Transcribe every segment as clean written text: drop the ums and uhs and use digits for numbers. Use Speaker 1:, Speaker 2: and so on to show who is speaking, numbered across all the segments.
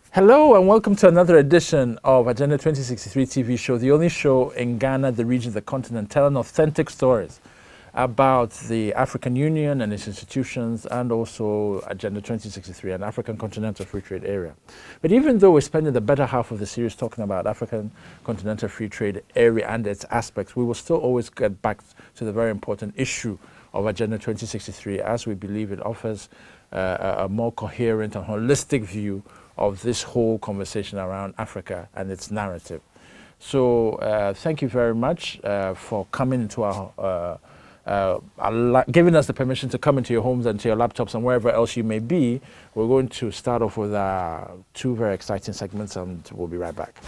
Speaker 1: Hello and welcome to another edition of Agenda 2063 TV show, the only show in Ghana, the region, the continent, telling authentic stories about the African Union and its institutions, and also Agenda 2063, an African Continental Free Trade Area. But even though we're spending the better half of the series talking about African Continental Free Trade Area and its aspects, we will still always get back to the very important issue of Agenda 2063, as we believe it offers a more coherent and holistic view of this whole conversation around Africa and its narrative. So thank you very much for coming into our, giving us the permission to come into your homes and to your laptops and wherever else you may be. We're going to start off with two very exciting segments, and we'll be right back.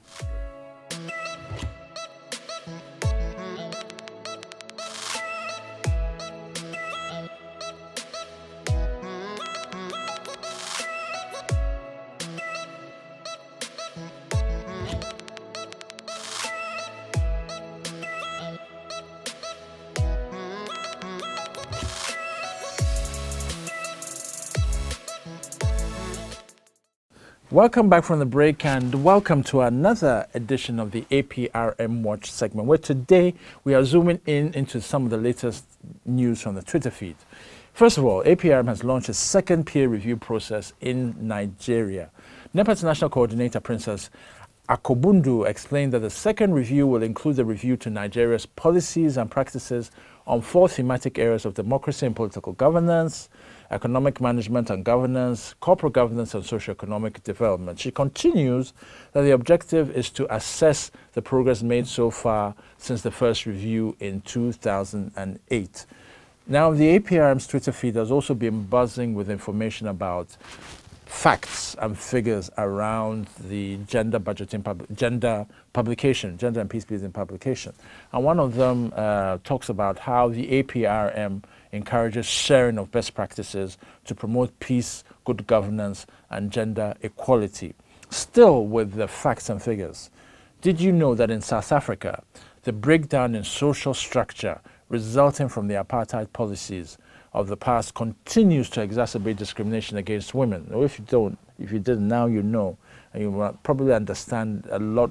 Speaker 1: Welcome back from the break and welcome to another edition of the APRM Watch segment, where today we are zooming into some of the latest news from the Twitter feed. First of all, APRM has launched a second peer review process in Nigeria. NEPA's National Coordinator, Princess Akobundu, explained that the second review will include the review to Nigeria's policies and practices on 4 thematic areas of democracy and political governance, economic management and governance, corporate governance and socio-economic development. She continues that the objective is to assess the progress made so far since the first review in 2008. Now, the APRM's Twitter feed has also been buzzing with information about facts and figures around the gender budgeting, gender and peace building publication. And one of them talks about how the APRM encourages sharing of best practices to promote peace, good governance, and gender equality. Still with the facts and figures, did you know that in South Africa, the breakdown in social structure resulting from the apartheid policies of the past continues to exacerbate discrimination against women? Or if you didn't, now you know, and you will probably understand a lot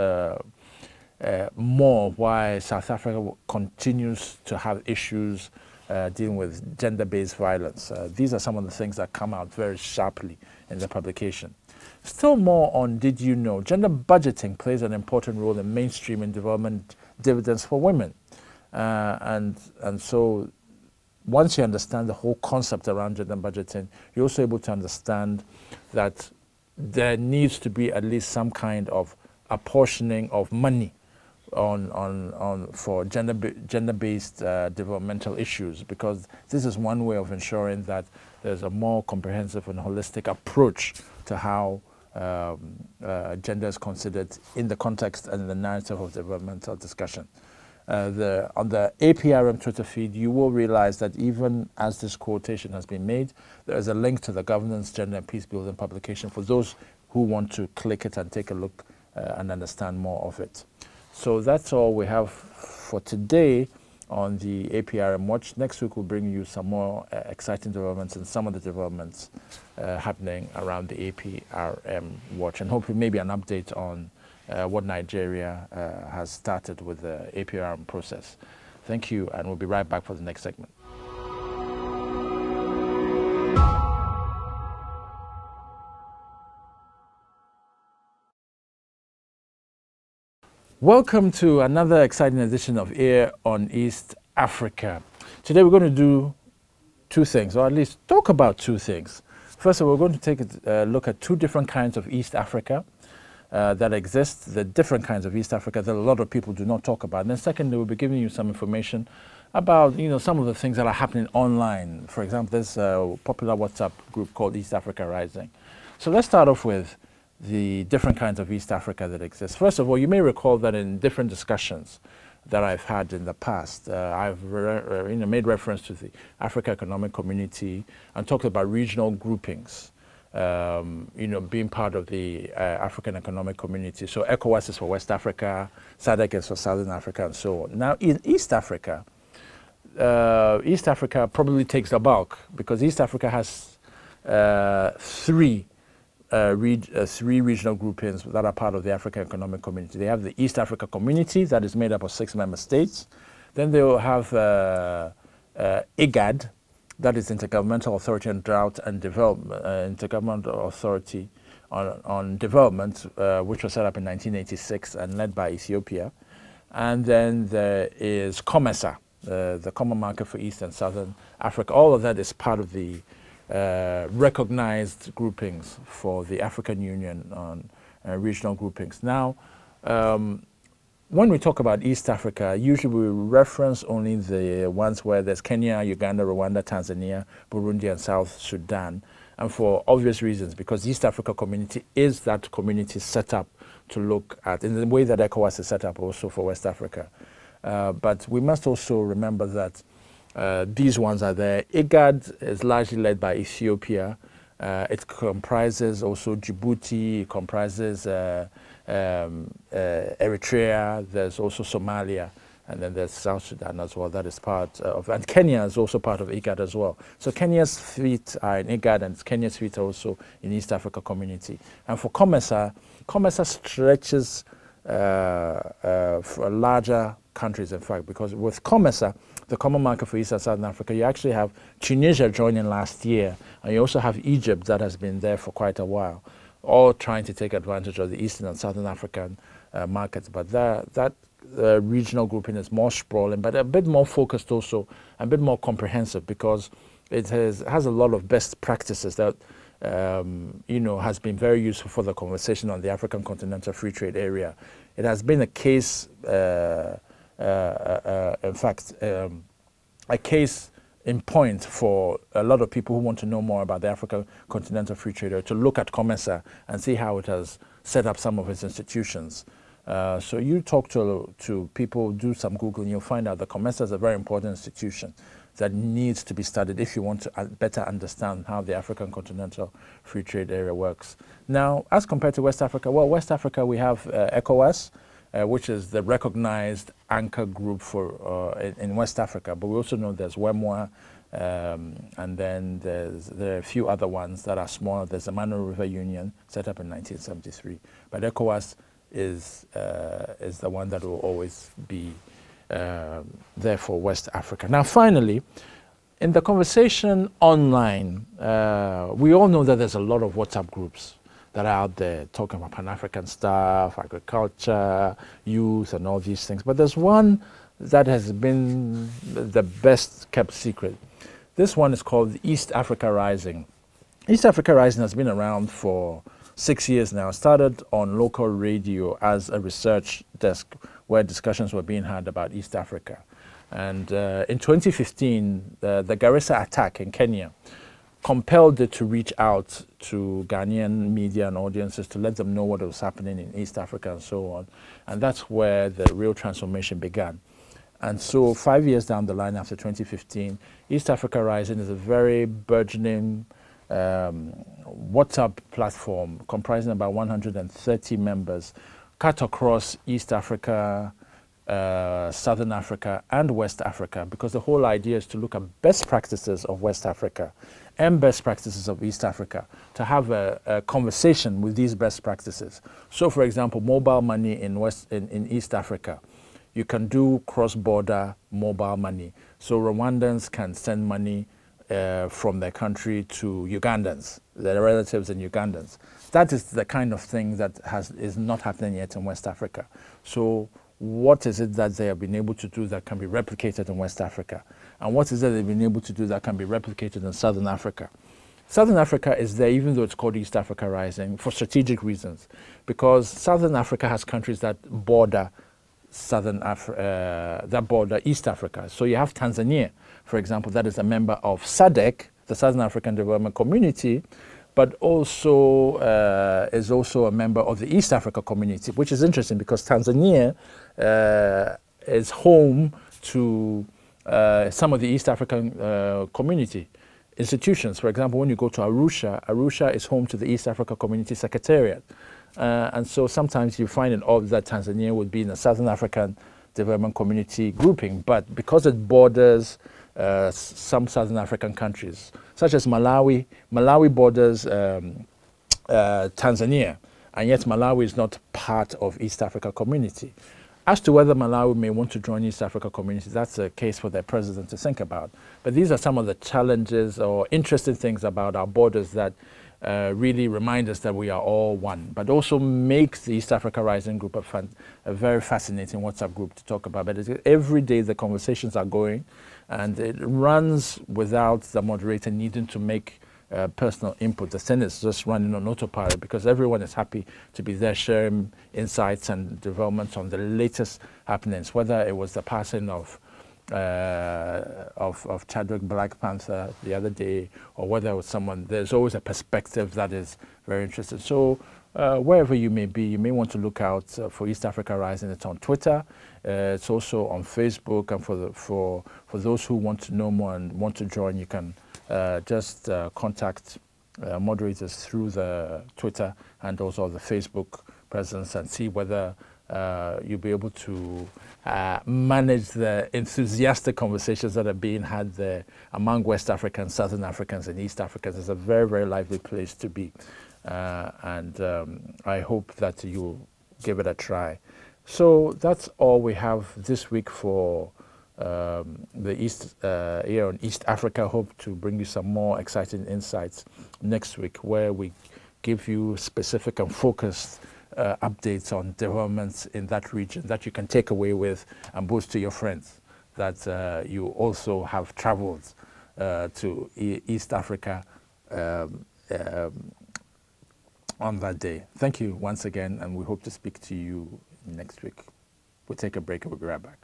Speaker 1: more why South Africa continues to have issues dealing with gender-based violence. These are some of the things that come out very sharply in the publication. Still more on Did You Know? Gender budgeting plays an important role in mainstreaming development dividends for women. And so once you understand the whole concept around gender budgeting, you're also able to understand that there needs to be at least some kind of apportioning of money for gender-based developmental issues, because this is one way of ensuring that there's a more comprehensive and holistic approach to how gender is considered in the context and in the narrative of developmental discussion. On the APRM Twitter feed, you will realize that even as this quotation has been made, there is a link to the Governance, Gender and Peace Building publication for those who want to click it and take a look and understand more of it. So that's all we have for today on the APRM Watch. Next week we'll bring you some more exciting developments and some of the developments happening around the APRM Watch, and hopefully maybe an update on what Nigeria has started with the APRM process. Thank you, and we'll be right back for the next segment. Welcome to another exciting edition of Ear on East Africa. Today we're going to do two things, or at least talk about two things. First of all, we're going to take a look at 2 different kinds of East Africa that exist, the different kinds of East Africa that a lot of people do not talk about. And then secondly, we'll be giving you some information about some of the things that are happening online. For example, there's a popular WhatsApp group called East Africa Rising. So let's start off with the different kinds of East Africa that exist. First of all, you may recall that in different discussions that I've had in the past, I've made reference to the Africa Economic Community and talked about regional groupings, being part of the African Economic Community. So ECOWAS is for West Africa, SADC is for Southern Africa, and so on. Now in East Africa probably takes the bulk, because East Africa has 3 three regional groupings that are part of the African Economic Community. They have the East Africa Community that is made up of 6 member states. Then they will have IGAD, that is Intergovernmental Authority on Drought and Development, Intergovernmental Authority on Development, which was set up in 1986 and led by Ethiopia. And then there is COMESA, the Common Market for East and Southern Africa. All of that is part of the recognized groupings for the African Union on regional groupings. Now, when we talk about East Africa, usually we reference only the ones where there's Kenya, Uganda, Rwanda, Tanzania, Burundi, and South Sudan. And for obvious reasons, because the East Africa Community is that community set up to look at, in the way that ECOWAS is set up also for West Africa. But we must also remember that these ones are there. IGAD is largely led by Ethiopia. It comprises also Djibouti, it comprises Eritrea, there's also Somalia, and then there's South Sudan as well. That is part of, and Kenya is also part of IGAD as well. So Kenya's feet are in IGAD, and Kenya's feet are also in East Africa Community. And for COMESA, COMESA stretches for larger countries, in fact, because with COMESA, the Common Market for East and Southern Africa, you actually have Tunisia joining last year, and you also have Egypt that has been there for quite a while, all trying to take advantage of the Eastern and Southern African markets. But that regional grouping is more sprawling, but a bit more focused also, a bit more comprehensive, because it has a lot of best practices that you know, has been very useful for the conversation on the African Continental Free Trade Area. It has been a case, in fact, a case in point for a lot of people who want to know more about the African Continental Free Trade Area, to look at COMESA and see how it has set up some of its institutions. So you talk to people, do some Googling, you'll find out that COMESA is a very important institution that needs to be studied if you want to better understand how the African Continental Free Trade Area works. Now, as compared to West Africa, well, West Africa, we have ECOWAS, which is the recognized anchor group for in West Africa, but we also know there's WEMWA, and then there are a few other ones that are smaller. There's the Mano River Union, set up in 1973, but ECOWAS is the one that will always be there for West Africa. Now, finally, in the conversation online, we all know that there's a lot of WhatsApp groups that are out there talking about Pan-African stuff, agriculture, youth, and all these things. But there's one that has been the best kept secret. This one is called East Africa Rising. East Africa Rising has been around for 6 years now. It started on local radio as a research desk where discussions were being had about East Africa. And in 2015, the Garissa attack in Kenya compelled it to reach out to Ghanaian media and audiences to let them know what was happening in East Africa and so on. And that's where the real transformation began. And so 5 years down the line after 2015, East Africa Rising is a very burgeoning WhatsApp platform comprising about 130 members cut across East Africa, Southern Africa, and West Africa, because the whole idea is to look at best practices of West Africa and best practices of East Africa, to have a conversation with these best practices. So, for example, mobile money in East Africa. You can do cross-border mobile money. So Rwandans can send money from their country to Ugandans, their relatives in Ugandans. That is the kind of thing that is not happening yet in West Africa. So what is it that they have been able to do that can be replicated in West Africa? And what is it they've been able to do that can be replicated in Southern Africa? Southern Africa is there, even though it's called East Africa Rising, for strategic reasons, because Southern Africa has countries that border East Africa. So you have Tanzania, for example, that is a member of SADC, the Southern African Development Community, but also is also a member of the East Africa Community, which is interesting because Tanzania is home to some of the East African community institutions. For example, when you go to Arusha, Arusha is home to the East Africa Community Secretariat. And so sometimes you find it odd that Tanzania would be in the Southern African Development Community grouping, but because it borders some Southern African countries, such as Malawi. Malawi borders Tanzania, and yet Malawi is not part of East Africa Community. As to whether Malawi may want to join East Africa Community, that's a case for their president to think about. But these are some of the challenges or interesting things about our borders that really remind us that we are all one, but also makes the East Africa Rising Group a very fascinating WhatsApp group to talk about. But every day the conversations are going, and it runs without the moderator needing to make personal input. The thing is just running on autopilot because everyone is happy to be there sharing insights and developments on the latest happenings, whether it was the passing of Chadwick Black Panther the other day, or whether it was someone. There's always a perspective that is very interesting. So wherever you may be, you may want to look out for East Africa Rising. It's on Twitter. It's also on Facebook. And for those who want to know more and want to join, you can just contact moderators through the Twitter and also the Facebook presence and see whether you'll be able to manage the enthusiastic conversations that are being had there among West Africans, Southern Africans, and East Africans. It's a very, very lively place to be. And I hope that you'll give it a try. So that's all we have this week for the East here on East Africa. Hope to bring you some more exciting insights next week, where we give you specific and focused updates on developments in that region that you can take away with and boast to your friends that you also have traveled to East Africa on that day. Thank you once again, and we hope to speak to you next week. We'll take a break and we'll be right back.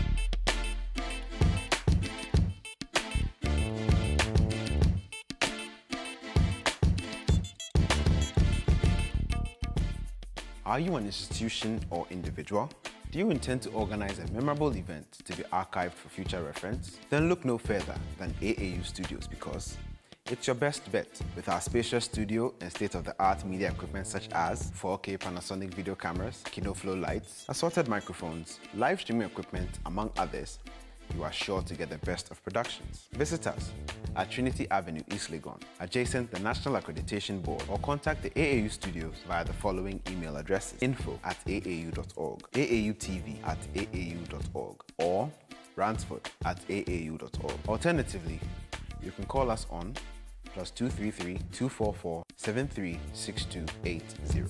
Speaker 2: Are you an institution or individual? Do you intend to organize a memorable event to be archived for future reference? Then look no further than AAU Studios, because it's your best bet with our spacious studio and state-of-the-art media equipment such as 4K Panasonic video cameras, KinoFlow lights, assorted microphones, live streaming equipment, among others. You are sure to get the best of productions. Visit us at Trinity Avenue, East Legon, adjacent the National Accreditation Board, or contact the AAU Studios via the following email addresses: info@aau.org, AAUTV@aau.org, or ransford@aau.org. Alternatively, you can call us on +233 244 736280.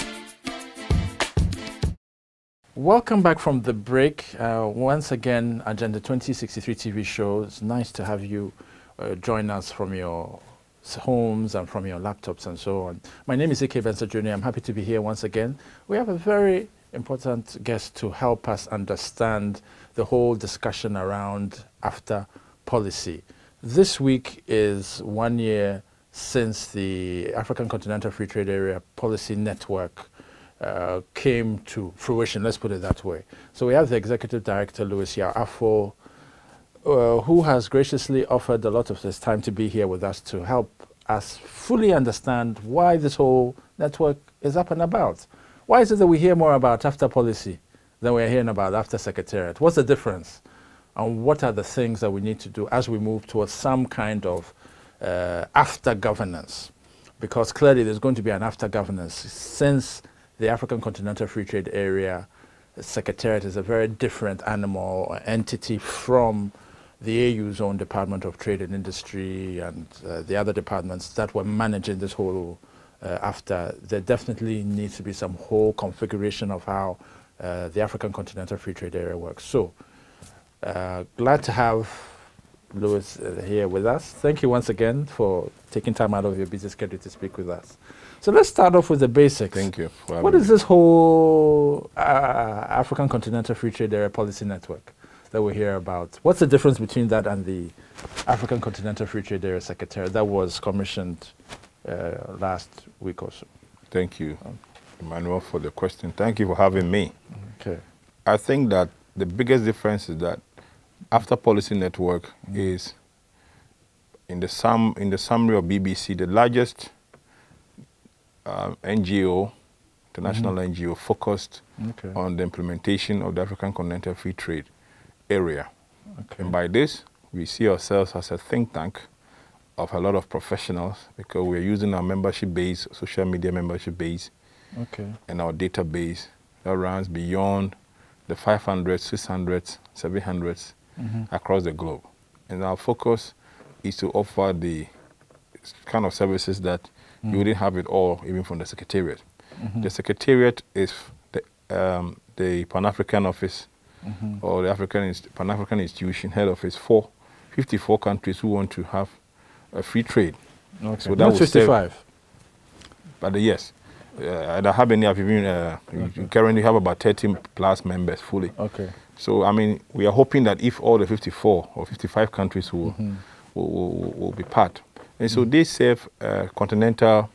Speaker 1: Welcome back from the break. Once again, Agenda 2063 TV show. It's nice to have you join us from your homes and from your laptops and so on. My name is Bensah Jr. I'm happy to be here once again. We have a very important guest to help us understand the whole discussion around AfCFTA policy. This week is 1 year since the African Continental Free Trade Area Policy Network came to fruition, let's put it that way. So we have the Executive Director, Yaw Afful, who has graciously offered a lot of his time to be here with us to help us fully understand why this whole network is up and about. Why is it that we hear more about AfCFTA policy than we're hearing about AfCFTA Secretariat? What's the difference? And what are the things that we need to do as we move towards some kind of AfCFTA governance? Because clearly there's going to be an AfCFTA governance, since the African Continental Free Trade Area Secretariat is a very different animal or entity from the AU's own Department of Trade and Industry and the other departments that were managing this whole AfCFTA. There definitely needs to be some whole configuration of how the African Continental Free Trade Area works. So glad to have Louis here with us. Thank you once again for taking time out of your busy schedule to speak with us. So let's start off with the basics.
Speaker 3: Thank you.
Speaker 1: What is this whole African Continental Free Trade Area Policy Network that we hear about? What's the difference between that and the African Continental Free Trade Area Secretariat that was commissioned last week or so?
Speaker 3: Thank you, Emmanuel, for the question. Thank you for having me.
Speaker 1: Okay.
Speaker 3: I think that the biggest difference is that AfCFTA Policy Network is, in the summary of BBC, the largest NGO, international NGO, focused on the implementation of the African Continental Free Trade Area. And by this, we see ourselves as a think tank of a lot of professionals because we're using our membership base, social media membership base, and our database that runs beyond the 500s, 600s, 700s across the globe. And our focus is to offer the kind of services that you wouldn't have it all, even from the Secretariat. The Secretariat is the Pan-African office or the Pan-African institution head office for 54 countries who want to have a free trade.
Speaker 1: So that was 55.
Speaker 3: But yes, I don't have any of you currently have about 30 plus members fully. So I mean, we are hoping that if all the 54 or 55 countries will be part, and so they serve continental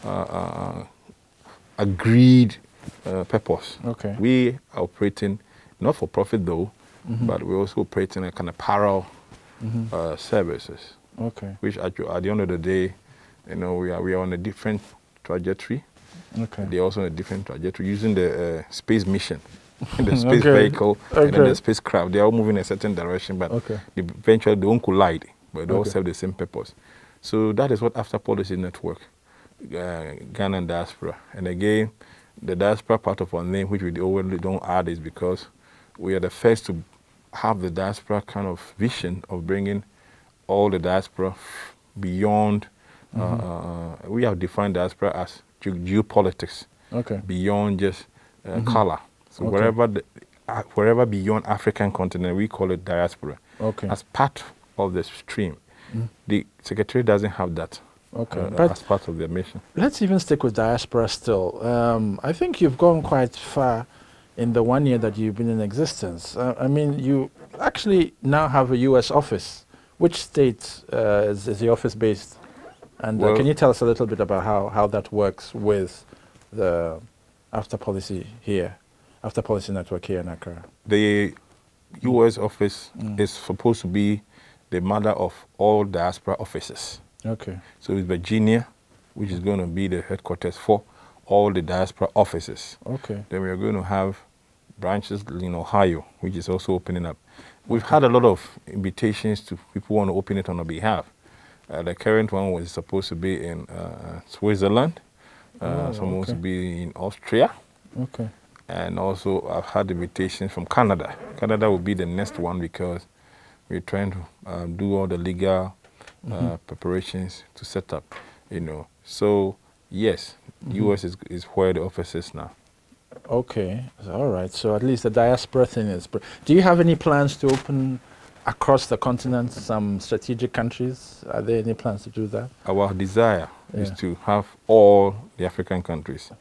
Speaker 3: agreed purpose. We are operating not for profit though, but we're also operating a kind of parallel services. Which at the end of the day, you know, we are on a different trajectory. They're also on a different trajectory using the space mission, the space vehicle, and then the spacecraft. They are all moving in a certain direction, but eventually they won't collide, but they all serve the same purpose. So that is what AfCFTA Policy Network, Ghana and Diaspora. And again, the diaspora part of our name, which we don't add, is because we are the first to have the diaspora kind of vision of bringing all the diaspora beyond. We have defined diaspora as geopolitics, beyond just color. So wherever beyond African continent, we call it diaspora. As part of the stream, the Secretary doesn't have that. As part of their mission.
Speaker 1: Let's even stick with diaspora still. I think you've gone quite far in the 1 year that you've been in existence. I mean, you actually now have a U.S. office. Which state is the office based? And can you tell us a little bit about how that works with the AfCFTA Policy here, AfCFTA Policy Network here in Accra?
Speaker 3: The U.S. office is supposed to be the mother of all diaspora offices. So it's Virginia, which is going to be the headquarters for all the diaspora offices. Then we are going to have branches in Ohio, which is also opening up. We've had a lot of invitations to people who want to open it on our behalf. The current one was supposed to be in Switzerland, supposed to be in Austria, and also I've had invitations from Canada. Canada will be the next one because we're trying to do all the legal preparations to set up, So yes, U.S. is where the office is now.
Speaker 1: All right. So at least the diaspora thing is. Do you have any plans to open across the continent some strategic countries? Are there any plans to do that?
Speaker 3: Our desire is to have all the African countries.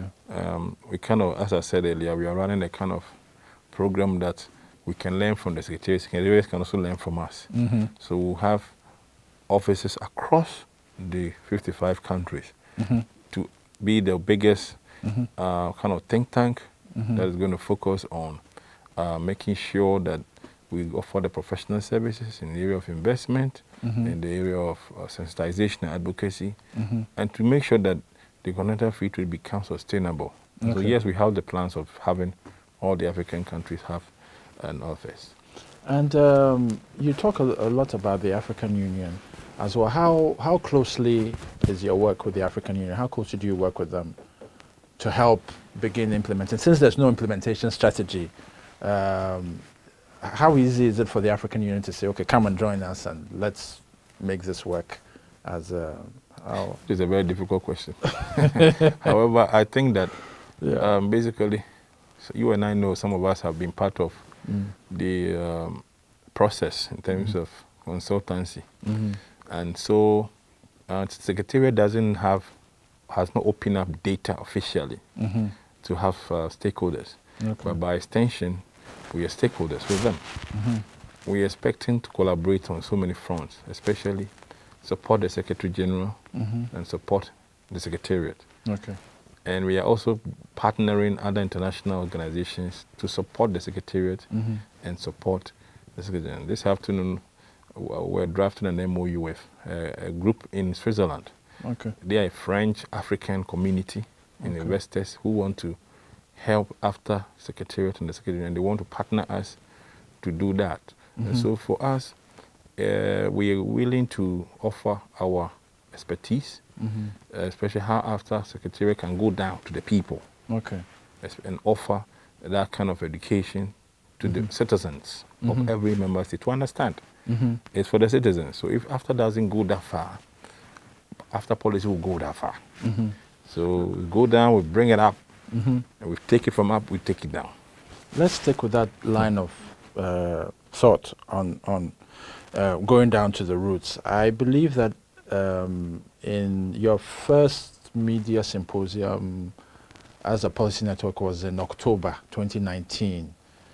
Speaker 3: We kind of, as I said earlier, we are running a kind of program that we can learn from the secretaries. Secretaries can also learn from us. So we'll have offices across the 55 countries to be the biggest kind of think tank that is going to focus on making sure that we offer the professional services in the area of investment, in the area of sensitization and advocacy, and to make sure that the continental free trade becomes sustainable. So yes, we have the plans of having all the African countries have an office.
Speaker 1: And you talk a lot about the African Union as well. How closely is your work with the African Union? How closely do you work with them to help begin implementing? Since there's no implementation strategy, how easy is it for the African Union to say, okay, come and join us and let's make this work? It's
Speaker 3: a very difficult question. However, I think that basically, so you and I know some of us have been part of the process in terms of consultancy. And so Secretariat has not opened up data officially to have stakeholders. But by extension, we are stakeholders with them. We are expecting to collaborate on so many fronts, especially support the Secretary General and support the Secretariat. And we are also partnering other international organizations to support the Secretariat and support the Secretariat. This afternoon, we're drafting an MOU with a group in Switzerland. They are a French African community and investors who want to help after Secretariat and the Secretariat, and they want to partner us to do that. And so for us, we are willing to offer our expertise, especially how AfCFTA Secretariat can go down to the people and offer that kind of education to the citizens of every member state to understand. It's for the citizens. So if AfCFTA doesn't go that far, AfCFTA policy will go that far. So we go down, we bring it up, and we take it from up, we take it down.
Speaker 1: Let's stick with that line of thought on going down to the roots. I believe that in your first media symposium as a policy network was in October 2019.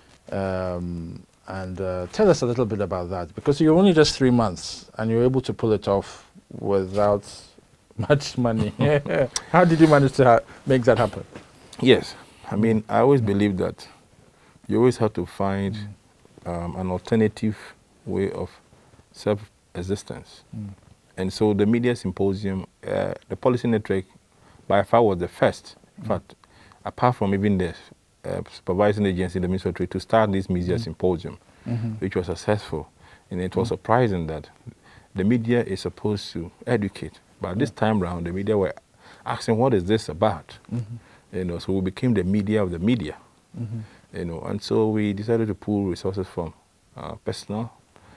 Speaker 1: Tell us a little bit about that, because you're only just 3 months and you're able to pull it off without much money. How did you manage to make that happen?
Speaker 3: Yes. I mean, I always believe that you always have to find an alternative way of self-existence. And so the media symposium, the policy network, by far was the first. In fact, apart from even the supervising agency, the Ministry of Trade, to start this media symposium, which was successful. And it was surprising that the media is supposed to educate. But this time round, the media were asking, what is this about? You know, so we became the media of the media. You know, and so we decided to pool resources from personal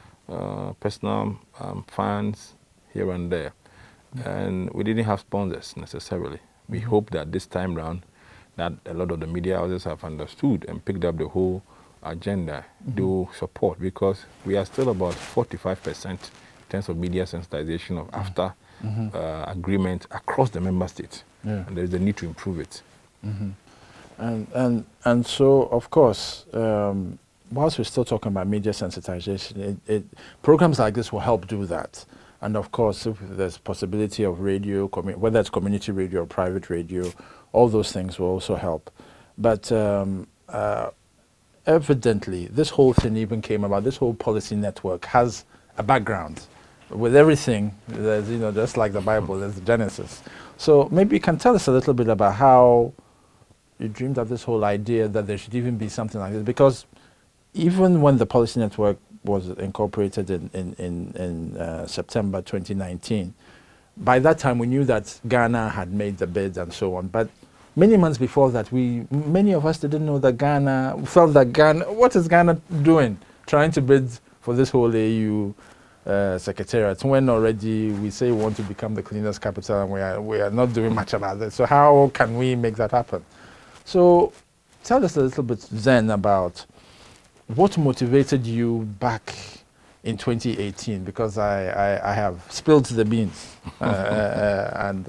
Speaker 3: funds here and there. And we didn't have sponsors necessarily. We hope that this time round that a lot of the media houses have understood and picked up the whole agenda, do support, because we are still about 45% in terms of media sensitization of AfCFTA agreement across the member states. And there is a need to improve it.
Speaker 1: And so, of course, whilst we're still talking about media sensitization, programs like this will help do that. And of course, if there's possibility of radio, whether it's community radio or private radio, all those things will also help. But evidently, this whole thing even came about, this whole policy network has a background. With everything, there's, you know, just like the Bible, there's the Genesis. So maybe you can tell us a little bit about how you dreamed of this whole idea that there should even be something like this. Because even when the policy network was incorporated in September 2019. By that time, we knew that Ghana had made the bid and so on. But many months before that, many of us didn't know that Ghana, felt that Ghana, what is Ghana doing? Trying to bid for this whole AU secretariat, when already we say we want to become the cleanest capital and we are not doing much about it. So how can we make that happen? So tell us a little bit then about what motivated you back in 2018? Because I have spilled the beans, and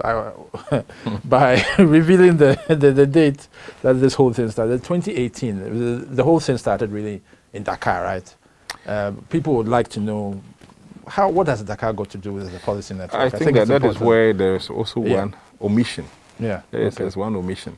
Speaker 1: by revealing the date that this whole thing started, 2018, the whole thing started really in Dakar, right? People would like to know, what has Dakar got to do with the policy network?
Speaker 3: I think that is where there's also one omission. There's one omission.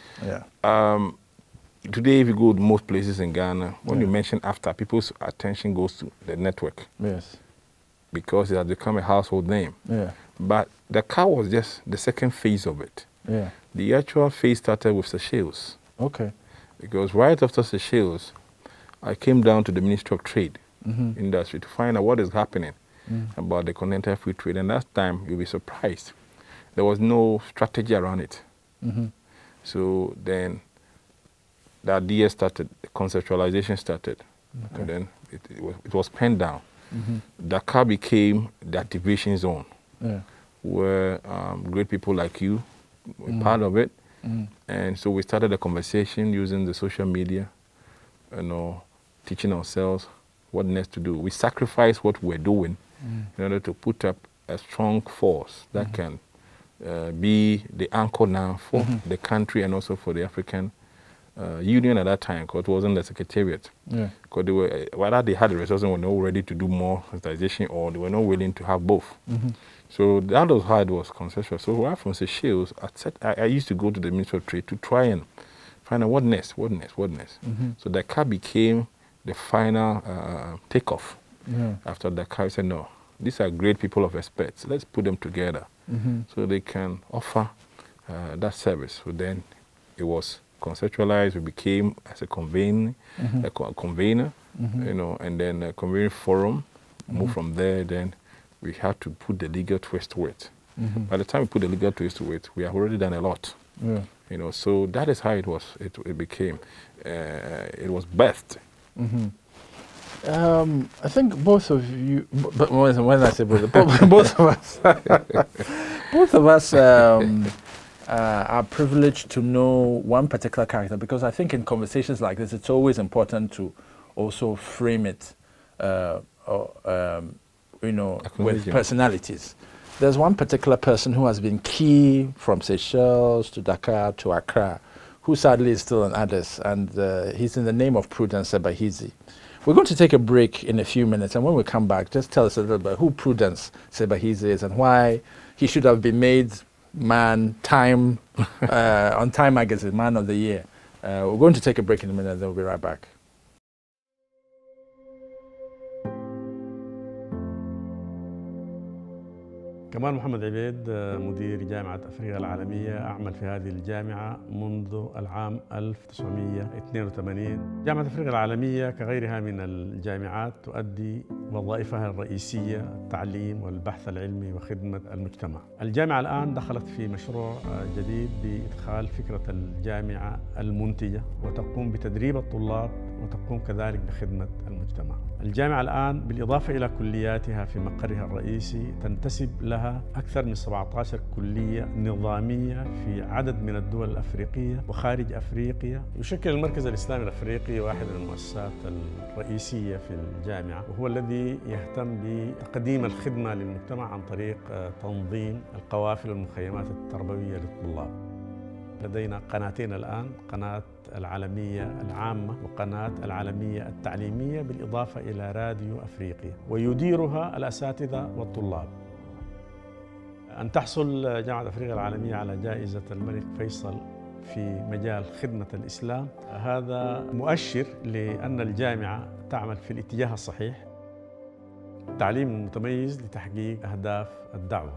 Speaker 3: Today, if you go to most places in Ghana, when you mention AfCFTA, people's attention goes to the network. Because it has become a household name. But Dakar was just the second phase of it. The actual phase started with Seychelles. Because right after Seychelles, I came down to the Ministry of Trade industry to find out what is happening about the continental free trade. And last time, you'll be surprised. There was no strategy around it. So then, the idea started, the conceptualization started, and then it was penned down. Dakar became the activation zone, where great people like you were part of it. And so we started a conversation using the social media, you know, teaching ourselves what next to do. We sacrificed what we're doing in order to put up a strong force that can be the anchor now for the country and also for the African Union at that time, because it wasn't the Secretariat. Because they were, whether they had the resources, were not ready to do more sensitization, or they were not willing to have both. So that was how it was conceptual. So right from Seychelles, I used to go to the Ministry of Trade to try and find out what next. So Dakar became the final takeoff. After Dakar, I said, no, these are great people of experts. Let's put them together so they can offer that service. So then it was conceptualized. We became as a convener, you know, and then a convening forum, Move from there, then we had to put the legal twist to it. By the time we put the legal twist to it, we have already done a lot. You know, so that is how it was. It became. It was birthed.
Speaker 1: I think both of you, but when I say both, both of us, both of us are privileged to know one particular character, because I think in conversations like this, it's always important to also frame it, you know, with personalities. There's one particular person who has been key from Seychelles to Dakar to Accra, who sadly is still in Addis, and he's in the name of Prudence Sebahizi. We're going to take a break in a few minutes, and when we come back, just tell us a little bit who Prudence Sebahizi is and why he should have been made on Time Magazine, Man of the Year. We're going to take a break in a minute, and then we'll be right back.
Speaker 4: كمال محمد عبيد مدير جامعة أفريقيا العالمية، أعمل في هذه الجامعة منذ العام 1982. جامعة أفريقيا العالمية كغيرها من الجامعات تؤدي وظائفها الرئيسية التعليم والبحث العلمي وخدمة المجتمع. الجامعة الآن دخلت في مشروع جديد بإدخال فكرة الجامعة المنتجة، وتقوم بتدريب الطلاب وتقوم كذلك بخدمة المجتمع. الجامعة الآن بالإضافة إلى كلياتها في مقرها الرئيسي تنتسب لها أكثر من 17 كلية نظامية في عدد من الدول الأفريقية وخارج أفريقيا. يشكل المركز الإسلامي الأفريقي واحد من المؤسسات الرئيسية في الجامعة، وهو الذي يهتم بتقديم الخدمة للمجتمع عن طريق تنظيم القوافل والمخيمات التربوية للطلاب. لدينا قناتين الآن، قناة العالمية العامة وقناة العالمية التعليمية، بالإضافة إلى راديو أفريقيا، ويديرها الأساتذة والطلاب. أن تحصل جامعة أفريقيا العالمية على جائزة الملك فيصل في مجال خدمة الإسلام، هذا مؤشر لأن الجامعة تعمل في الاتجاه الصحيح، التعليم المتميز لتحقيق أهداف الدعوة.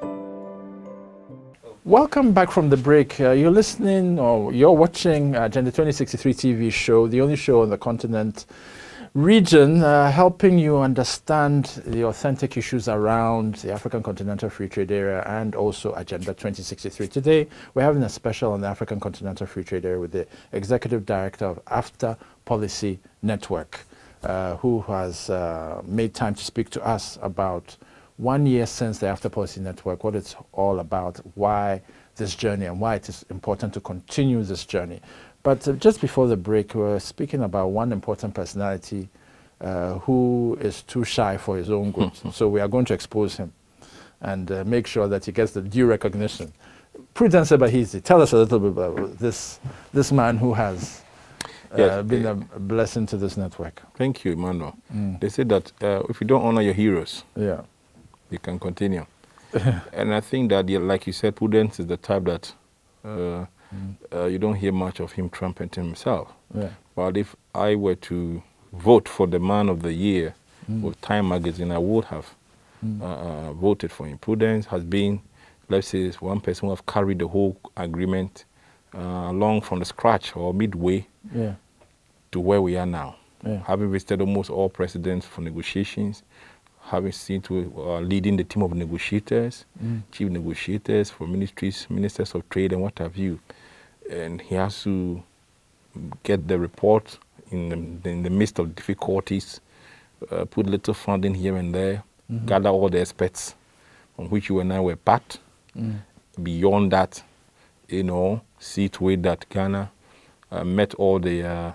Speaker 1: Welcome back from the break. You're listening or you're watching Agenda 2063 TV show, the only show on the continent region, helping you understand the authentic issues around the African Continental Free Trade Area and also Agenda 2063. Today, we're having a special on the African Continental Free Trade Area with the Executive Director of AfCFTA Policy Network, who has made time to speak to us about 1 year since the AfCFTA Policy Network, what it's all about, why this journey and why it is important to continue this journey. But just before the break, we were speaking about one important personality who is too shy for his own good. So we are going to expose him and make sure that he gets the due recognition. Prudence Sebahizi, tell us a little bit about this man who has been a blessing to this network.
Speaker 3: Thank you, Emmanuel. They say that if you don't honor your heroes, you can continue. And I think that, like you said, Prudence is the type that you don't hear much of him trumpeting himself. But if I were to vote for the Man of the Year with Time Magazine, I would have voted for him. Prudence has been, let's say, one person who has carried the whole agreement along from the scratch or midway to where we are now. Having visited almost all presidents for negotiations, having seen to leading the team of negotiators, chief negotiators for ministries, ministers of trade and what have you. And he has to get the report in the midst of difficulties, put little funding here and there, gather all the experts on which you and I were part. Beyond that, you know, see to it that Ghana met all the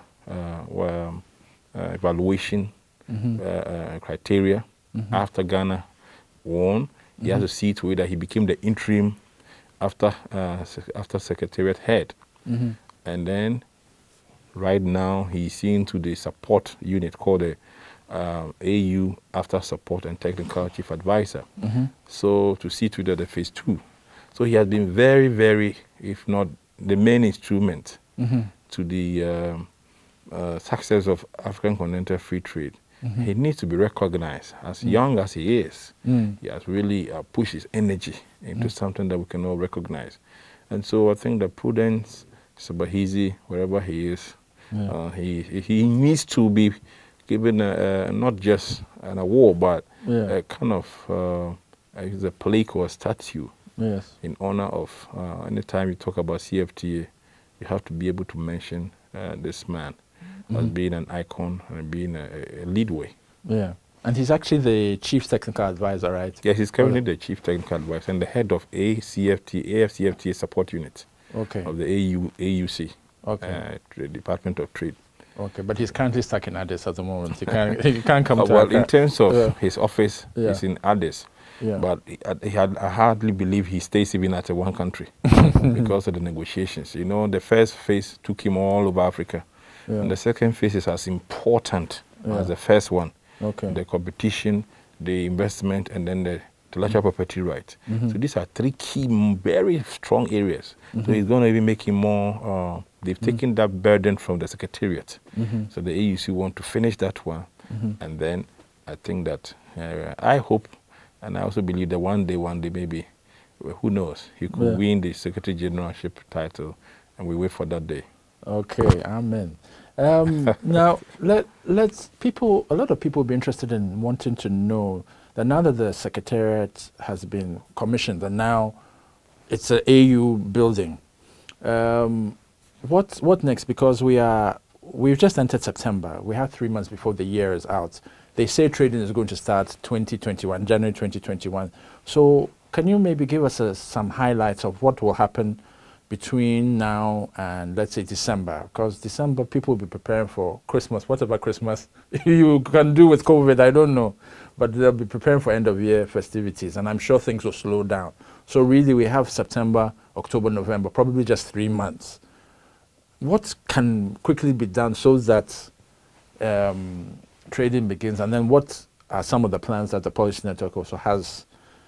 Speaker 3: evaluation criteria. After Ghana won, he has to see to it that he became the interim after Secretariat head. And then right now he's seen to the support unit called the AU After Support and Technical Chief Advisor. So to see to that the phase 2. So he has been very, very, if not the main instrument to the success of African Continental Free Trade. He needs to be recognized. As young as he is, he has really pushed his energy into something that we can all recognize. And so I think that Prudence Sebahizi, wherever he is, he needs to be given not just an award, but a kind of a plaque or a statue in honor of, anytime you talk about CFTA, you have to be able to mention this man as being an icon and being a leadway. Yeah.
Speaker 1: And he's actually the chief technical advisor, right?
Speaker 3: Yes, he's currently the chief technical advisor and the head of AfCFTA support unit of the AUC, the Department of Trade.
Speaker 1: Okay, but he's currently stuck in Addis at the moment. He can't come to
Speaker 3: well, in terms of his office, he's in Addis. But I hardly believe he stays even at one country because of the negotiations. You know, the first phase took him all over Africa. And the second phase is as important as the first one. The competition, the investment, and then the intellectual property rights. So these are three key, very strong areas. So he's going to be making more, they've taken that burden from the Secretariat. So the AUC want to finish that one. And then I think that, I hope, and I also believe that one day maybe, who knows, he could win the Secretary Generalship title, and we wait for that day.
Speaker 1: Okay, amen. Now, a lot of people will be interested in wanting to know that now that the Secretariat has been commissioned and now it's an AU building, what next? Because we've just entered September. We have 3 months before the year is out. They say trading is going to start January 2021. So can you maybe give us some highlights of what will happen between now and, let's say, December? Because December, people will be preparing for Christmas, whatever Christmas you can do with COVID, I don't know. But they'll be preparing for end-of-year festivities, and I'm sure things will slow down. So really, we have September, October, November, probably just 3 months. What can quickly be done so that trading begins? And then what are some of the plans that the Policy Network also has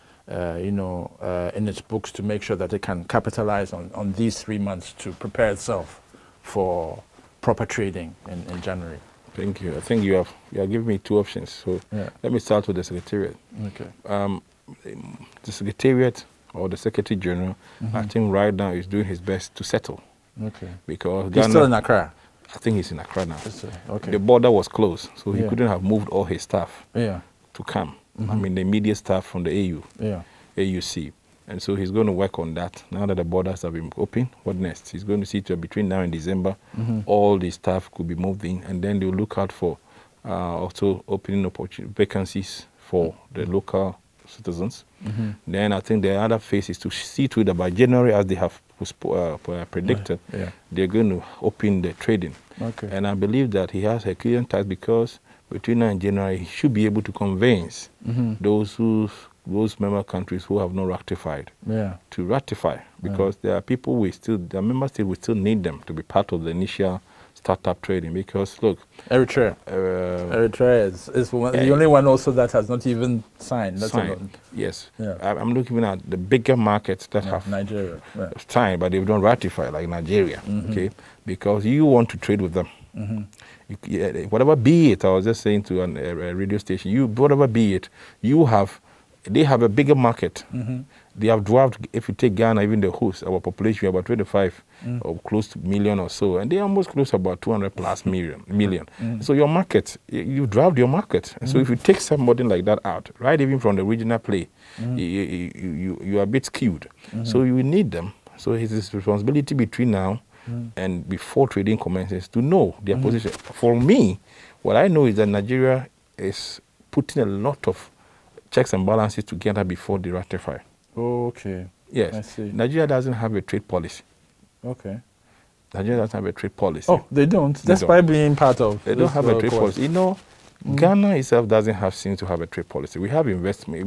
Speaker 1: in its books to make sure that it can capitalize on these 3 months to prepare itself for proper trading in January?
Speaker 3: Thank you. I think you have given me two options. So let me start with the Secretariat.
Speaker 1: Okay.
Speaker 3: The Secretariat or the Secretary General, I think right now is doing his best to settle.
Speaker 1: Okay.
Speaker 3: Because
Speaker 1: he's still in Accra.
Speaker 3: I think he's in Accra now.
Speaker 1: Okay.
Speaker 3: The border was closed, so he couldn't have moved all his staff to come. I mean, the immediate staff from the AUC. And so he's going to work on that. Now that the borders have been open, what next? He's going to see to between now and December, all the staff could be moved in, and then they'll look out for also opening vacancies for the local citizens. Then I think the other phase is to see to it that by January, as they have predicted, they're going to open the trading.
Speaker 1: Okay.
Speaker 3: And I believe that he has a clear task because between now and January, he should be able to convince those member countries who have not ratified to ratify, because there are people the member states will still need them to be part of the initial startup trading. Because look,
Speaker 1: Eritrea is the only one also that has not even signed.
Speaker 3: Yes. I'm looking at the bigger markets that have
Speaker 1: Nigeria
Speaker 3: signed, but they don't ratify, like Nigeria. Okay, because you want to trade with them. Whatever be it, I was just saying to a radio station, whatever be it, they have a bigger market. They have dwarfed, if you take Ghana, even the host, our population, about 25 or close to million or so, and they're almost close to about 200 plus million. So your market, you dwarfed your market. So if you take somebody like that out, right, even from the regional play, you are a bit skewed. So you will need them. So it's his responsibility between now and before trading commences to know their position. For me, what I know is that Nigeria is putting a lot of checks and balances together before they ratify.
Speaker 1: Okay.
Speaker 3: Yes.
Speaker 1: I see.
Speaker 3: Nigeria doesn't have a trade policy.
Speaker 1: Okay.
Speaker 3: Nigeria doesn't have a trade policy.
Speaker 1: Oh, they don't? Despite being part of
Speaker 3: They don't have a trade policy. You know, Ghana itself doesn't seem to have a trade policy. We have investment.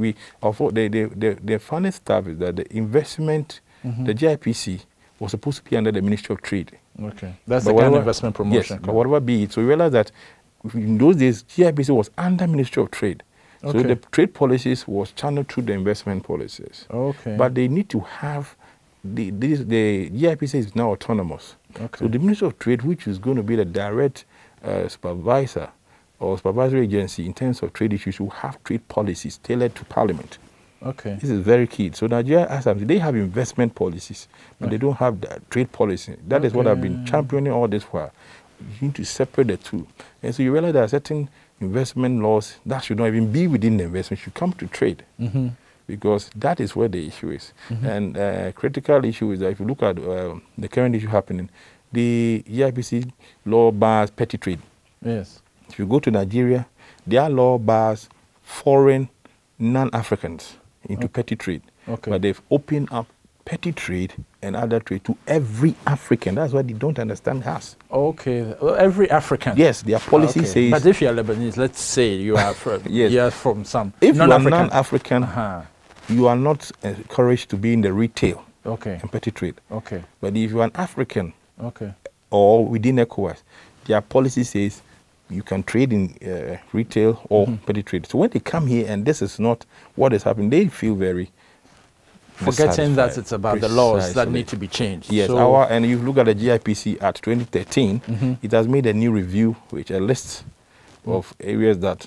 Speaker 3: The funny stuff is that the investment, the GIPC, was supposed to be under the Ministry of Trade.
Speaker 1: Okay. That's the Ghana Investment Promotion.
Speaker 3: Yes, but whatever be it. So we realized that in those days, GIPC was under Ministry of Trade. So the trade policies was channeled through the investment policies. Okay. But they need to have, the GIPC is now autonomous. Okay. So the Ministry of Trade, which is going to be the direct supervisor or supervisory agency in terms of trade issues, will have trade policies tailored to Parliament. Okay. This is very key. So Nigeria, they have investment policies, but they don't have the trade policy. That is what I've been championing all this while. You need to separate the two. And so you realize there are certain investment laws, that should not even be within the investment, should come to trade. Because that is where the issue is. And critical issue is that if you look at the current issue happening, the EIPC law bars petty trade.
Speaker 1: Yes.
Speaker 3: If you go to Nigeria, their law bars foreign non-Africans into petty trade. But they've opened up petty trade and other trade to every African. That's what they don't understand us.
Speaker 1: Okay, well, every African.
Speaker 3: Yes, their policy says.
Speaker 1: But if you are Lebanese, let's say you are from,
Speaker 3: yes.
Speaker 1: you are from some
Speaker 3: if you are non-African, you are not encouraged to be in the retail and petty trade. But if you are an African or within ECOWAS, their policy says you can trade in retail or petty trade. So when they come here and this is not what is happening, they feel very
Speaker 1: forgetting that it's about the laws that need to be changed.
Speaker 3: Yes, so and you look at the GIPC Act 2013, it has made a new review which a list of areas that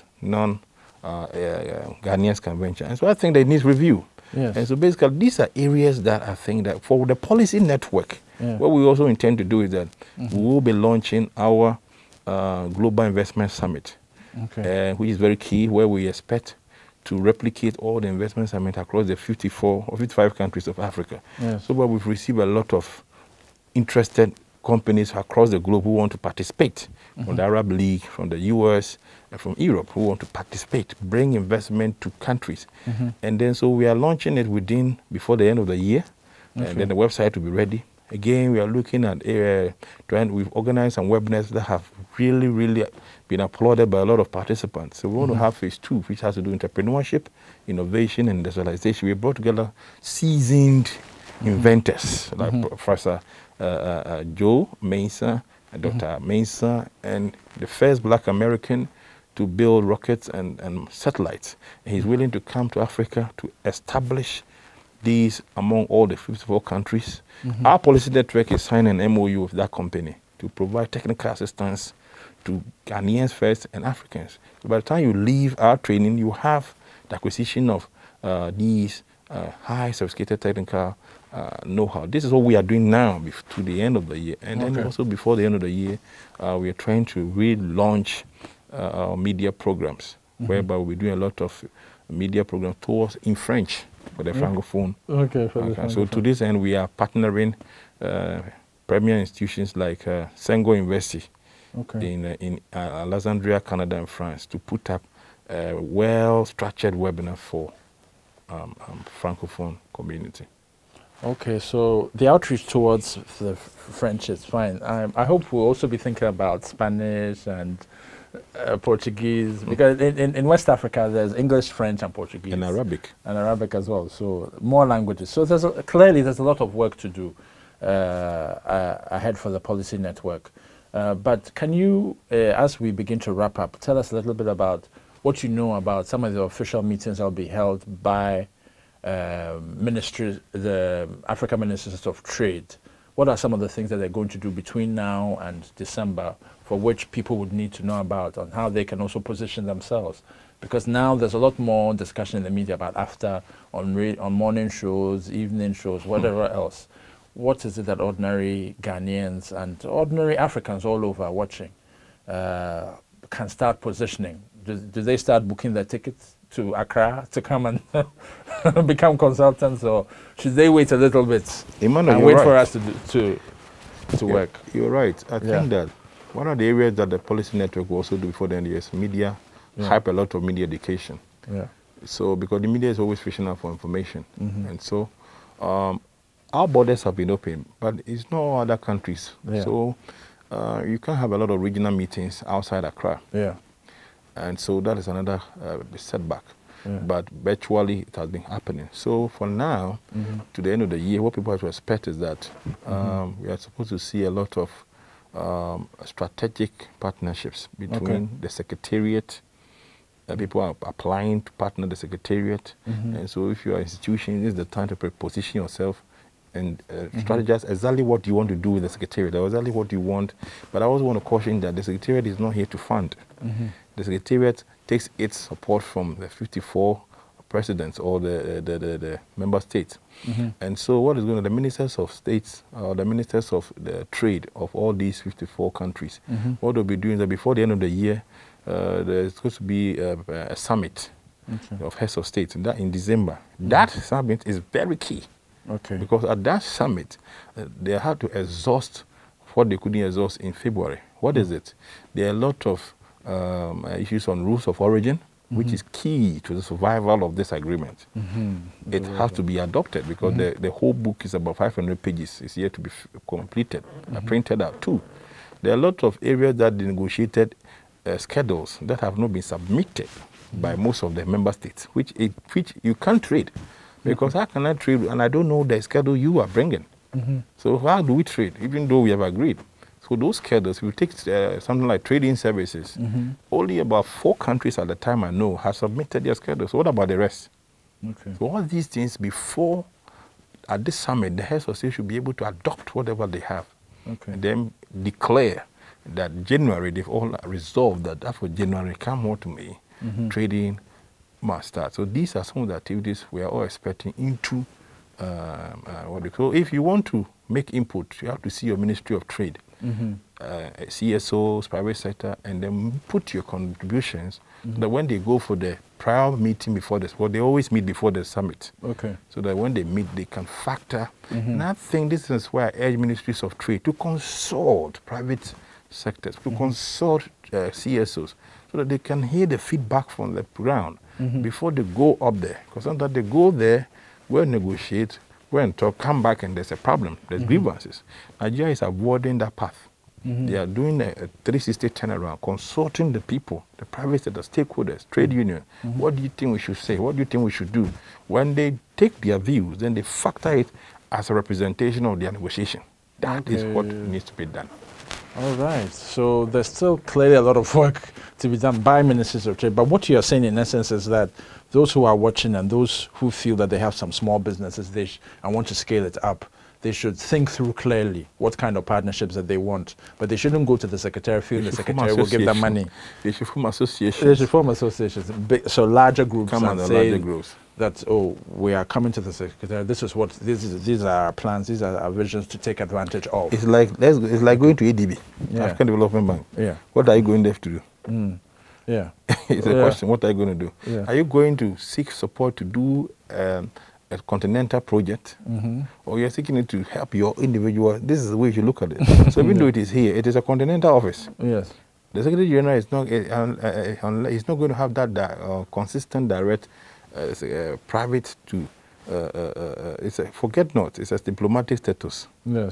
Speaker 3: Ghanaians can venture. And so I think they need review. And so basically these are areas that I think that for the policy network, what we also intend to do is that we will be launching our Global Investment Summit, which is very key, where we expect to replicate all the investment summit across the 54 or 55 countries of Africa. So where we've received a lot of interested companies across the globe who want to participate, from the Arab League, from the US, and from Europe, who want to participate, bring investment to countries. And then so we are launching it before the end of the year, and then the website will be ready. Again, we are looking at we've organized some webinars that have really been applauded by a lot of participants. So we want to have phase 2, which has to do with entrepreneurship, innovation, and industrialization. We brought together seasoned inventors like Professor Joe Bensah, Dr. Bensah, and the first Black American to build rockets and satellites. And he's willing to come to Africa to establish these among all the 54 countries. Our policy network is signing an MOU with that company to provide technical assistance to Ghanaians first and Africans. So by the time you leave our training, you have the acquisition of these high sophisticated technical know-how. This is what we are doing now to the end of the year. And then also before the end of the year, we are trying to relaunch our media programs, whereby we'll be doing a lot of media programs in French for the Francophone. So to this end, we are partnering premier institutions like Senghor University in Alexandria, Canada and France to put up a well-structured webinar for Francophone community. Okay,
Speaker 1: so the outreach towards the French is fine. I hope we'll also be thinking about Spanish and Portuguese, because in West Africa there's English, French and Portuguese.
Speaker 3: And Arabic.
Speaker 1: And Arabic as well, so more languages. So clearly there's a lot of work to do ahead for the policy network. But can you, as we begin to wrap up, tell us a little bit about what you know about some of the official meetings that will be held by ministries, the African Ministers of Trade? What are some of the things that they're going to do between now and December for which people would need to know about, and how they can also position themselves? Because now there's a lot more discussion in the media about AfCFTA on morning shows, evening shows, whatever else. What is it that ordinary Ghanaians and ordinary Africans all over watching can start positioning? Do they start booking their tickets to Accra to come and become consultants, or should they wait a little bit
Speaker 3: Emmanuel,
Speaker 1: and wait for us to work?
Speaker 3: You're right. I think that one of the areas that the policy network will also do before the end of the year is media, hype a lot of media education. So because the media is always fishing out for information. And so our borders have been open, but it's not all other countries. So you can't have a lot of regional meetings outside Accra. And so that is another setback. But virtually it has been happening. So for now, to the end of the year, what people have to expect is that we are supposed to see a lot of strategic partnerships between the Secretariat. People are applying to partner the Secretariat. And so if you are an institution, this is the time to position yourself and strategize exactly what you want to do with the Secretariat, or exactly what you want. But I also want to caution that the Secretariat is not here to fund. The Secretariat takes its support from the 54 presidents or the member states. And so what is going on, the ministers of states, or the ministers of the trade of all these 54 countries, what they'll be doing is that before the end of the year, there's supposed to be a summit of heads of state in December. That summit is very key. Because at that summit, they had to exhaust what they couldn't exhaust in February. What is it? There are a lot of issues on rules of origin, which is key to the survival of this agreement. It has to be adopted because the whole book is about 500 pages. It's yet to be completed, printed out too. There are a lot of areas that they negotiated schedules that have not been submitted by most of the member states, which you can't trade. Because how can I trade and I don't know the schedule you are bringing? So how do we trade, even though we have agreed? So those schedules, we take something like trading services. Only about 4 countries at the time I know have submitted their schedules. So what about the rest? So all these things before, at this summit, the heads of state should be able to adopt whatever they have. And then declare that January, they've all resolved that after January, come on to me, trading must start. So these are some of the activities we are all expecting into what they call. If you want to make input, you have to see your Ministry of Trade, CSOs, private sector, and then put your contributions. That when they go for the prior meeting before this, well, they always meet before the summit. So that when they meet, they can factor. And I think this is why I urge ministries of trade to consult private sectors, to consult CSOs, so that they can hear the feedback from the ground before they go up there. Because sometimes they go there, go and negotiate, go and talk, come back, and there's a problem. There's grievances. Nigeria is avoiding that path. They are doing a 360 turnaround, consulting the people, the private sector, stakeholders, trade union. What do you think we should say? What do you think we should do? When they take their views, then they factor it as a representation of their negotiation. That is what needs to be done.
Speaker 1: All right. So there's still clearly a lot of work to be done by ministers of trade. But what you are saying, in essence, is that those who are watching and those who feel that they have some small businesses and want to scale it up, they should think through clearly what kind of partnerships that they want. But they shouldn't go to the secretary, feel the secretary will give them money.
Speaker 3: They should form associations.
Speaker 1: They should form associations. So larger groups.
Speaker 3: Come on, the larger groups.
Speaker 1: That, oh, we are coming to the secretary. These are our plans. These are our visions to take advantage of.
Speaker 3: It's like going to ADB, African Development Bank. What are you going there to do? It's a question. What are you going to do? Are you going to seek support to do a continental project, or you're seeking it to help your individual? This is the way you should look at it. So even though it is here, it is a continental office. The Secretary General is not. He's not going to have that consistent, direct. Private to it's a forget not, it's a diplomatic status.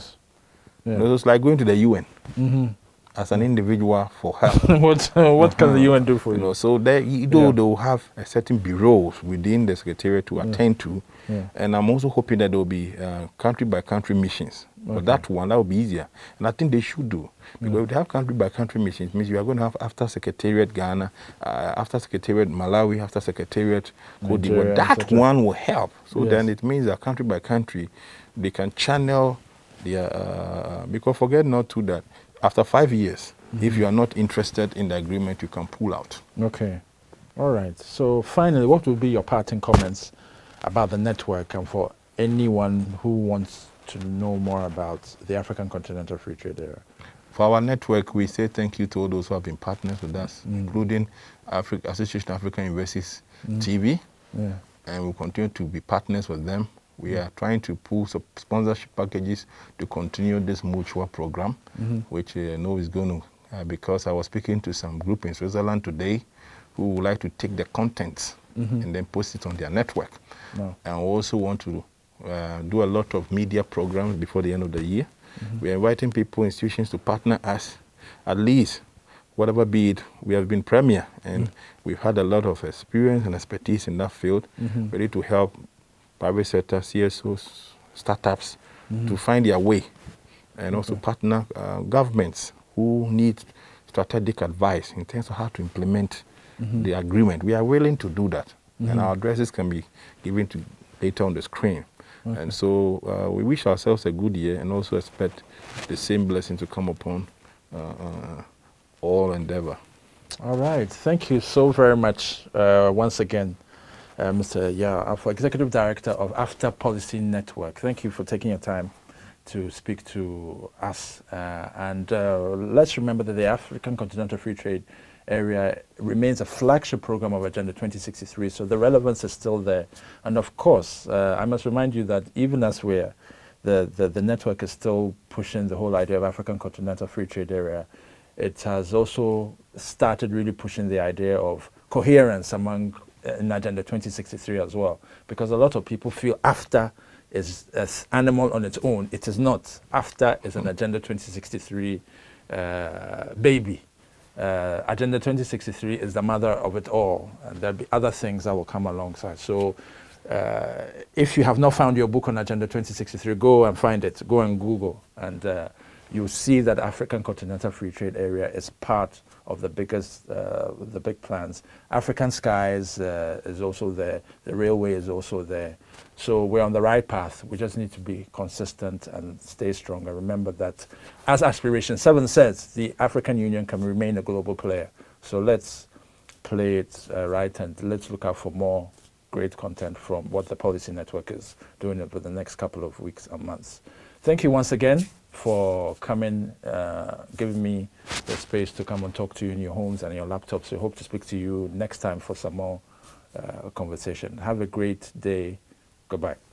Speaker 3: It's like going to the UN as an individual for help.
Speaker 1: what can the UN do for you?
Speaker 3: So they will have a certain bureaus within the secretariat to attend to, and I'm also hoping that there will be country by country missions. But that will be easier, and I think they should do, because if they have country by country missions, it means you are going to have after Secretariat Ghana, after Secretariat Malawi, after Secretariat Cote d'Ivoire. That one will help. So then it means that country by country, they can channel their because forget not to that after 5 years, if you are not interested in the agreement, you can pull out.
Speaker 1: All right. So finally, what will be your parting comments about the network, and for anyone who wants to know more about the African Continental Free Trade Area?
Speaker 3: For our network, we say thank you to all those who have been partners with us, including Association of African Universities TV, and we'll continue to be partners with them. We are trying to pull some sponsorship packages to continue this mutual program, which I know is going to, because I was speaking to some group in Switzerland today who would like to take the content and then post it on their network. And also want to do a lot of media programs before the end of the year. We are inviting people, institutions to partner us, at least, whatever be it. We have been premier, and we've had a lot of experience and expertise in that field, ready to help private sector, CSOs, startups, to find their way, and also partner governments who need strategic advice in terms of how to implement the agreement. We are willing to do that, and our addresses can be given to later on the screen. And so we wish ourselves a good year, and also expect the same blessing to come upon all endeavor. All
Speaker 1: right. Thank you so very much once again, Mr. Yaw Afful, Executive Director of AfCFTA Policy Network. Thank you for taking your time to speak to us. And let's remember that the African Continental Free Trade area remains a flagship program of Agenda 2063, so the relevance is still there. And of course, I must remind you that even as the network is still pushing the whole idea of African Continental Free Trade Area, it has also started really pushing the idea of coherence among in Agenda 2063 as well, because a lot of people feel AfTA is an animal on its own. It is not. AfTA is an Agenda 2063 baby. Agenda 2063 is the mother of it all, and there'll be other things that will come alongside. So if you have not found your book on Agenda 2063, go and find it. Go and Google, and you'll see that African Continental Free Trade Area is part of the biggest, the big plans. African Skies is also there. The railway is also there. So we're on the right path. We just need to be consistent and stay strong. And remember that, as Aspiration 7 says, the African Union can remain a global player. So let's play it right, and let's look out for more great content from what the Policy Network is doing over the next couple of weeks and months. Thank you once again for coming, giving me the space to come and talk to you in your homes and your laptops. We hope to speak to you next time for some more conversation. Have a great day. Goodbye.